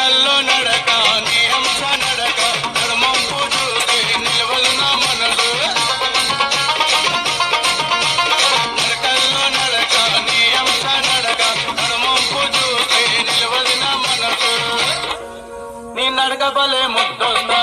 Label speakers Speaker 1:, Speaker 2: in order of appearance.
Speaker 1: నడకల్లో నడక నీ హంస నడక నడుమంపు చూస్తే నిలవదు నా మనసు నడకల్లో నడక నీ హంస నడక నడుమంపు చూస్తే నిలవదు నా మనసు నీ నడక భలే ముద్దొస్తా